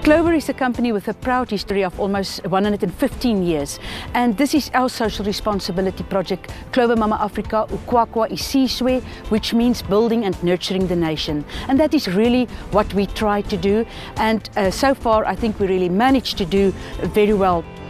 Clover is a company with a proud history of almost 115 years, and this is our social responsibility project, Clover Mama Africa Ukwakwa Isizwe, which means building and nurturing the nation. And that is really what we try to do, and so far I think we really managed to do very well.